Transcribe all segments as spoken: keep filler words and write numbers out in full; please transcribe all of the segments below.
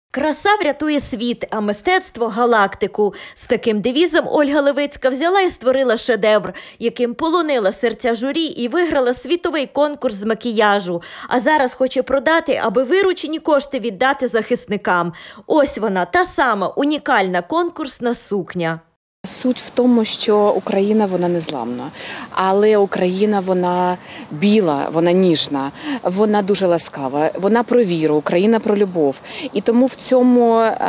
Краса врятує світ, а мистецтво – галактику. З таким девізом Ольга Левицька взяла і створила шедевр, яким полонила серця журі і виграла світовий конкурс з макіяжу. А зараз хоче продати, аби виручені кошти віддати захисникам. Ось вона, та сама унікальна конкурсна сукня. Суть в тому, що Україна, вона незламна, але Україна, вона біла, вона ніжна, вона дуже ласкава, вона про віру, Україна про любов. І тому в цьому е,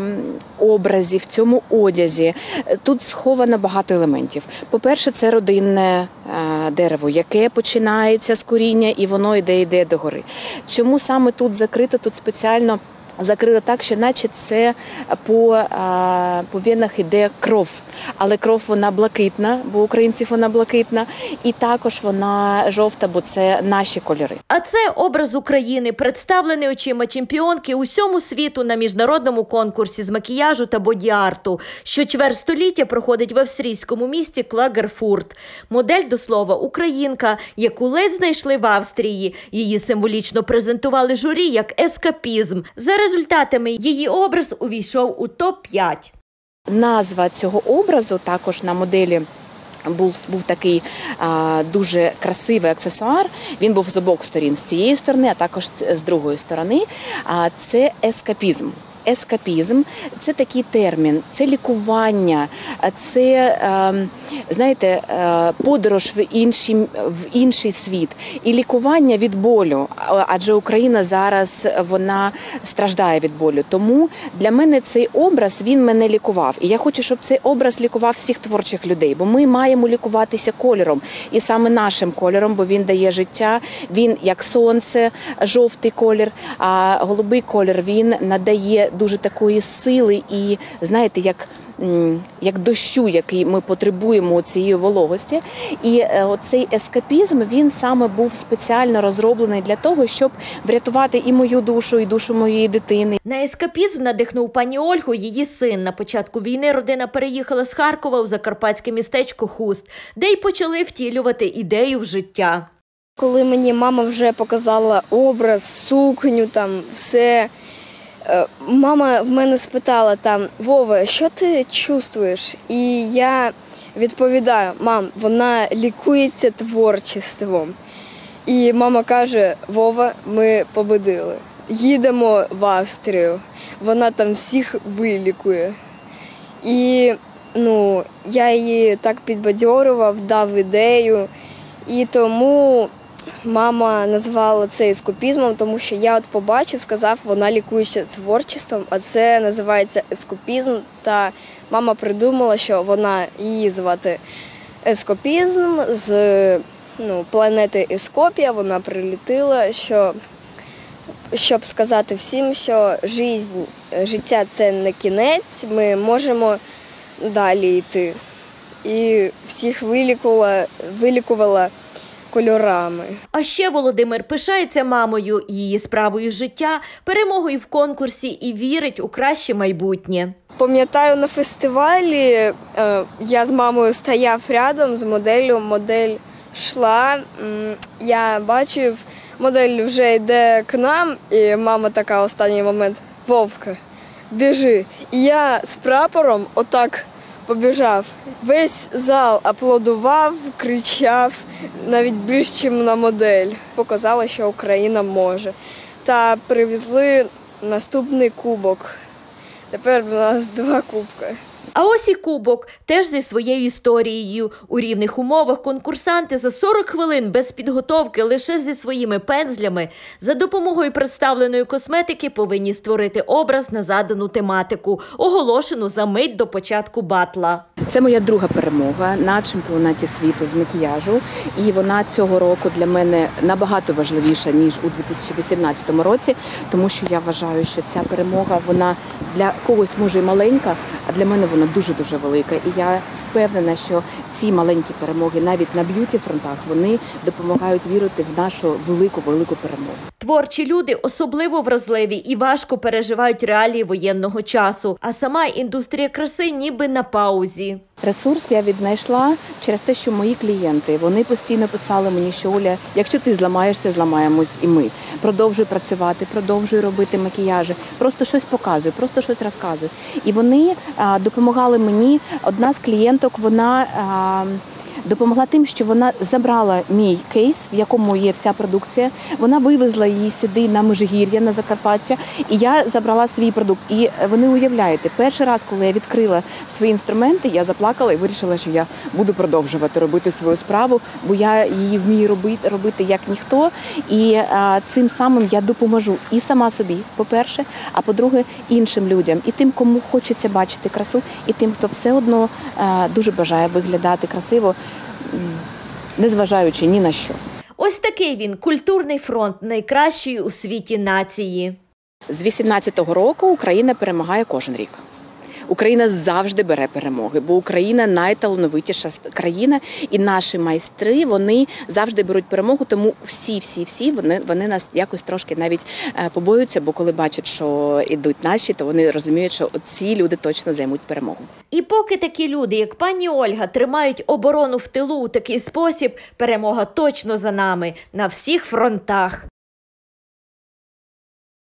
образі, в цьому одязі тут сховано багато елементів. По-перше, це родинне е, дерево, яке починається з коріння і воно йде, йде догори. Чому саме тут закрито, тут спеціально закрили так, що наче це по, а, по венах йде кров. Але кров вона блакитна, бо у українців вона блакитна. І також вона жовта, бо це наші кольори. А це образ України, представлений очима чемпіонки усьому світу на міжнародному конкурсі з макіяжу та боді-арту, що чверть століття проходить в австрійському місті Клагерфурт. Модель, до слова, українка, яку ледь знайшли в Австрії. Її символічно презентували журі як ескапізм. За результатами її образ увійшов у топ п'ять. Назва цього образу також на моделі був, був такий а, дуже красивий аксесуар. Він був з обох сторін, з цієї сторони, а також з другої сторони. А, це ескапізм. Ескапізм – це такий термін, це лікування, це, знаєте, подорож в інший, в інший світ і лікування від болю, адже Україна зараз, вона страждає від болю. Тому для мене цей образ, він мене лікував. І я хочу, щоб цей образ лікував всіх творчих людей, бо ми маємо лікуватися кольором, і саме нашим кольором, бо він дає життя, він як сонце, жовтий колір, а голубий колір, він надає дуже такої сили і, знаєте, як, як дощу, який ми потребуємо цієї вологості. І цей ескапізм, він саме був спеціально розроблений для того, щоб врятувати і мою душу, і душу моєї дитини. На ескапізм надихнув пані Ольгу її син. На початку війни родина переїхала з Харкова у закарпатське містечко Хуст, де й почали втілювати ідею в життя. Коли мені мама вже показала образ, сукню, там все, мама в мене спитала там: «Вова, що ти чувствуєш?» І я відповідаю: «Мам, вона лікується творчеством». І мама каже: «Вова, ми победили. Їдемо в Австрію, вона там всіх вилікує». І ну, я її так підбадьорював, дав ідею, і тому мама назвала це ескапізмом, тому що я от побачив, сказав, вона лікується творчеством, а це називається ескапізм. Та мама придумала, що вона, її звати ескапізм, з ну, планети Ескопія. Вона прилетіла, що, щоб сказати всім, що жизнь, життя – це не кінець, ми можемо далі йти. І всіх вилікувала, вилікувала кольорами. А ще Володимир пишається мамою, її справою життя, перемогою в конкурсі і вірить у краще майбутнє. Пам'ятаю, на фестивалі я з мамою стояв рядом з моделлю, модель йшла, я бачив, модель вже йде к нам, і мама така в останній момент: «Вовка, біжи». І я з прапором отак побіжав. Весь зал аплодував, кричав, навіть більше, ніж на модель. Показала, що Україна може. Та привезли наступний кубок. Тепер у нас два кубки. А ось і кубок, теж зі своєю історією. У рівних умовах конкурсанти за сорок хвилин без підготовки, лише зі своїми пензлями, за допомогою представленої косметики повинні створити образ на задану тематику, оголошену за мить до початку батла. Це моя друга перемога на чемпіонаті світу з макіяжу, і вона цього року для мене набагато важливіша, ніж у дві тисячі вісімнадцятому році, тому що я вважаю, що ця перемога, вона для когось може і маленька, а для мене вона дуже-дуже велика. І я впевнена, що ці маленькі перемоги навіть на б'юті-фронтах, вони допомагають вірити в нашу велику-велику перемогу. Творчі люди особливо вразливі і важко переживають реалії воєнного часу, а сама індустрія краси ніби на паузі. Ресурс я віднайшла через те, що мої клієнти, вони постійно писали мені, що Оля, якщо ти зламаєшся, зламаємось і ми. Продовжуй працювати, продовжуй робити макіяжі, просто щось показуй, просто щось розказуй. І вони а, допомагали мені. Одна з клієнток, вона а, допомогла тим, що вона забрала мій кейс, в якому є вся продукція. Вона вивезла її сюди на Межигір'я, на Закарпаття, і я забрала свій продукт. І ви не уявляєте, перший раз, коли я відкрила свої інструменти, я заплакала і вирішила, що я буду продовжувати робити свою справу, бо я її вмію робити, робити як ніхто. І а, цим самим я допоможу і сама собі, по-перше, а по-друге, іншим людям. І тим, кому хочеться бачити красу, і тим, хто все одно а, дуже бажає виглядати красиво, незважаючи ні на що. Ось такий він – культурний фронт найкращої у світі нації. З вісімнадцятого року Україна перемагає кожен рік. Україна завжди бере перемоги, бо Україна найталановитіша країна, і наші майстри, вони завжди беруть перемогу, тому всі-всі-всі, вони, вони нас якось трошки навіть побоюються, бо коли бачать, що йдуть наші, то вони розуміють, що ці люди точно займуть перемогу. І поки такі люди, як пані Ольга, тримають оборону в тилу у такий спосіб, перемога точно за нами на всіх фронтах.